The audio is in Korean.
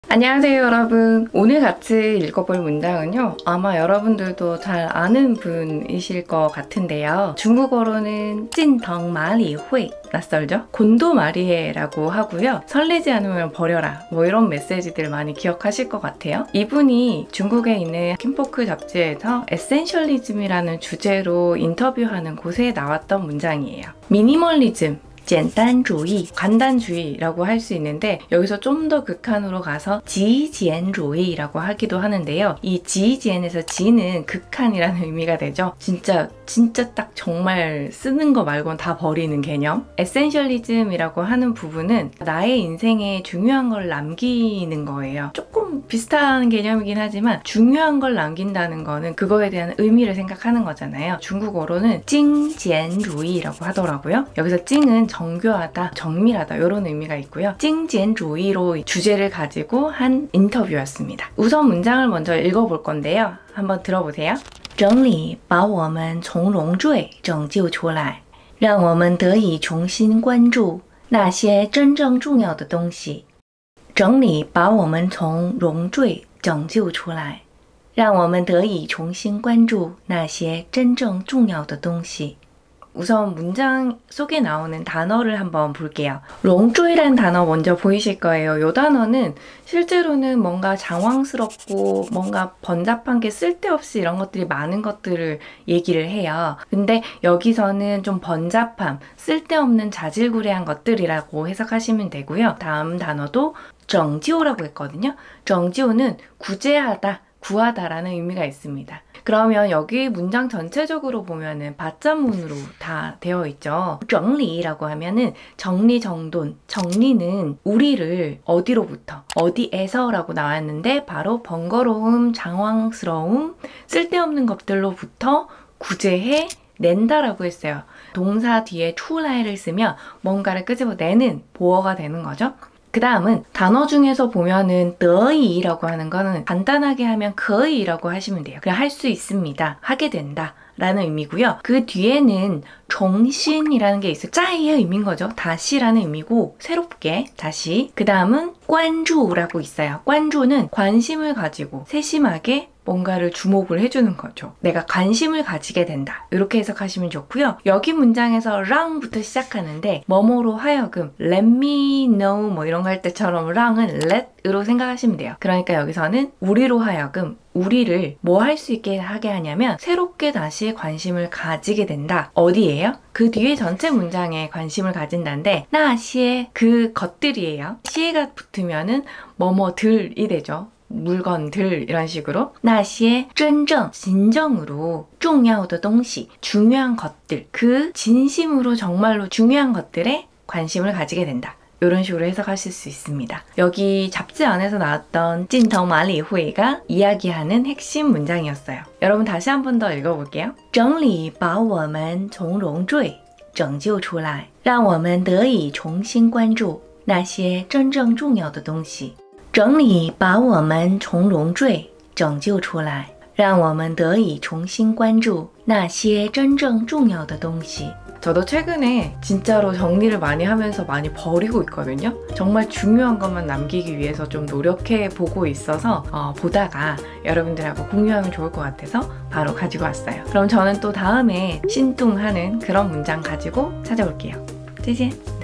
안녕하세요 여러분. 오늘 같이 읽어볼 문장은요, 아마 여러분들도 잘 아는 분이실 것 같은데요. 중국어로는 찐덩마리회, 낯설죠? 곤도마리에라고 하고요. 설레지 않으면 버려라, 뭐 이런 메시지들 많이 기억하실 것 같아요. 이분이 중국에 있는 킴포크 잡지에서 에센셜리즘이라는 주제로 인터뷰하는 곳에 나왔던 문장이에요. 미니멀리즘, 简单主义, 간단주의라고 할 수 있는데 여기서 좀 더 극한으로 가서极简主义라고 하기도 하는데요. 이极简에서 지는 극한이라는 의미가 되죠. 진짜 딱 정말 쓰는 거 말고는 다 버리는 개념. 에센셜리즘이라고 하는 부분은 나의 인생에 중요한 걸 남기는 거예요. 조금 비슷한 개념이긴 하지만 중요한 걸 남긴다는 거는 그거에 대한 의미를 생각하는 거잖아요. 중국어로는 찡简主义라고 하더라고요. 여기서 찡은 정교하다, 정밀하다 이런 의미가 있고요. 찡简主义로 주제를 가지고 한 인터뷰였습니다. 우선 문장을 먼저 읽어볼 건데요. 한번 들어보세요. 整理把我们从熔坠拯救出来，让我们得以重新关注那些真正重要的东西。整理把我们从熔坠拯救出来，让我们得以重新关注那些真正重要的东西。 우선 문장 속에 나오는 단어를 한번 볼게요. 롱조이라는 단어 먼저 보이실 거예요. 이 단어는 실제로는 뭔가 장황스럽고 뭔가 번잡한 게 쓸데없이 이런 것들이 많은 것들을 얘기를 해요. 근데 여기서는 좀 번잡함, 쓸데없는 자질구레한 것들이라고 해석하시면 되고요. 다음 단어도 정지오라고 했거든요. 정지오는 구제하다, 구하다라는 의미가 있습니다. 그러면 여기 문장 전체적으로 보면은 받자문으로 다 되어 있죠. 整理라고 하면은 정리정돈, 정리는 우리를 어디로부터, 어디에서라고 나왔는데 바로 번거로움, 장황스러움, 쓸데없는 것들로부터 구제해 낸다라고 했어요. 동사 뒤에 出来를 쓰면 뭔가를 끄집어내는 보어가 되는 거죠. 그 다음은 단어 중에서 보면은 得以라고 하는 거는 간단하게 하면 可以라고 하시면 돼요. 그냥 할 수 있습니다. 하게 된다 라는 의미고요. 그 뒤에는 重新이라는 게 있어요. 再의 의미인 거죠. 다시라는 의미고 새롭게 다시. 그 다음은 关注라고 있어요. 关注는 관심을 가지고 세심하게 뭔가를 주목을 해주는 거죠. 내가 관심을 가지게 된다. 이렇게 해석하시면 좋고요. 여기 문장에서 랑부터 시작하는데 뭐뭐로 하여금 let me know 뭐 이런 거 할 때처럼 랑은 let으로 생각하시면 돼요. 그러니까 여기서는 우리로 하여금 우리를 뭐 할 수 있게 하게 하냐면 새롭게 다시 관심을 가지게 된다. 어디예요? 그 뒤에 전체 문장에 관심을 가진다인데 나시에 그 것들이에요. 시에가 붙으면은 뭐뭐들이 되죠. 물건들 이런 식으로 나시에 真正 진정으로 重要的东西 중요한 것들 그 진심으로 정말로 중요한 것들에 관심을 가지게 된다. 이런 식으로 해석하실 수 있습니다. 여기 잡지 안에서 나왔던 찐덩마리회가 이야기하는 핵심 문장이었어요. 여러분 다시 한 번 더 읽어볼게요. 整理把我们从熔坠拯救出来，让我们得以重新关注那些真正重要的东西。 整理把我们从熔坠拯救出来，让我们得以重新关注那些真正重要的东西。 저도 최근에 진짜로 정리를 많이 하면서 많이 버리고 있거든요. 정말 중요한 것만 남기기 위해서 좀 노력해 보고 있어서 보다가 여러분들하고 공유하면 좋을 것 같아서 바로 가지고 왔어요. 그럼 저는 또 다음에 신뚱하는 그런 문장 가지고 찾아올게요. 再见。